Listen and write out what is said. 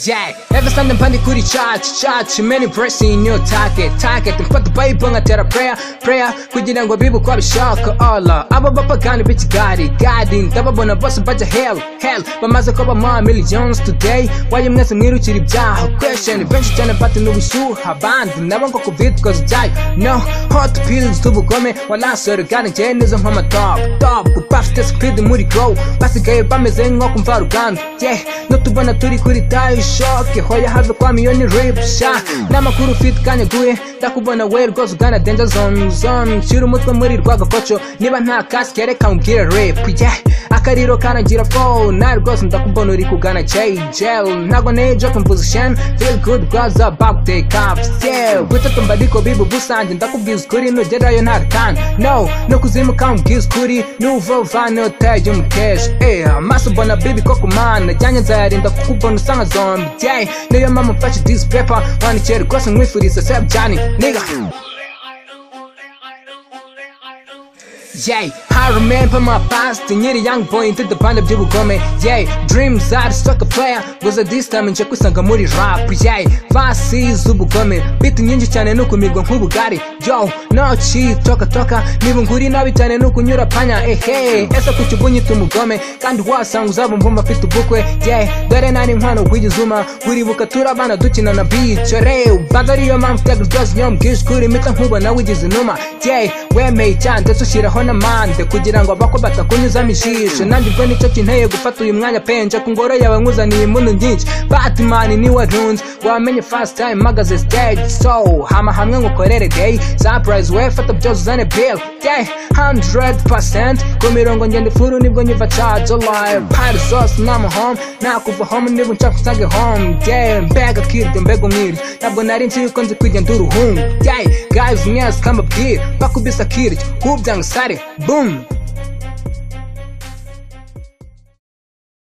Yeah, ever standing pandi kuri charge many pressing your target and put the Bible ngatera prayer kugira ngo bibu kwa bishaka Allah abo bapagani bitch guiding ndababona bose baja hell bamaze ko ba millions today why mwese mwirukira ibyaho question benshi cyane but n'ubushuha bandi nabo ngo covid cause die no hot pills tubugome wala sore gani jenizo nkama top bafite speed muri go basigaye bameze nko kumva ruganda yeah no tubona turi kuri tayo shock hoya have kwa miyoni rip sha namakuru fit kanyaguye ndakubona where goes gana danger zone shira umutwe muri rwagakoco niba nta kaske reka umbwire rip yeah akariro kanagira phone na rwose ndakubona uri kugana jail ntago nejo composition feel good cause about the cops yeah gutatu mbadiko bibu busanje ndakubwiza kuri nugerayo nta tan no kuzimuka umbwiza kuri nuvo vano tayo mukesh amaso bona bibi koko man najyanye nzayarinda kukubona usanga zombie yeah niyo mama mfashe this paper wanikere rwose nkwifuriza seb jani nigga. Yeah, I remember my past, nyiri young boy into the band of Jibugome. Yeah, dreams are soccer player, was a this time in Chakusanga muri rap. Yeah, vasi zubugome, bitu nyinji cyane nuko migwa nk'ubugari. Yo, no cheat toka, niba nguri nabi cyane nuko nyura panya. Hey, esa kuchubunyi tumugome, kandi wasanga uzaba mbumba afite ubukwe. Yeah, dore nani nkwano kwijizuma, buribuka turabana dukina na beach. Re, badari yo mpamvu tag does nyom gish kuri mita nkuba na wigize numa. Yeah, wemeye cyane tushiraho na mande kugira ngo abako batakunyuza mishisho nanjye ubwo nicyo kinteye gufata uyu mwanya penja ku ngoro yawe nkuzaniye impundu nyinshi Batman ni warunze wamenye first time magaze stage so hama hamwe ngukorere day surprise we fata byose uzane bill yeah 100% ku mirongo ngende furu nibwo nyiva charge alive party sauce nama home nakuva home nibwo nshaka usange home yeah mbega kid mbega umwiri ntabwo nari nzi yuko nzi kwijya nduruhungu yeah guys nyas kamba bwira bakubisa kiryo kubyanga sare boom.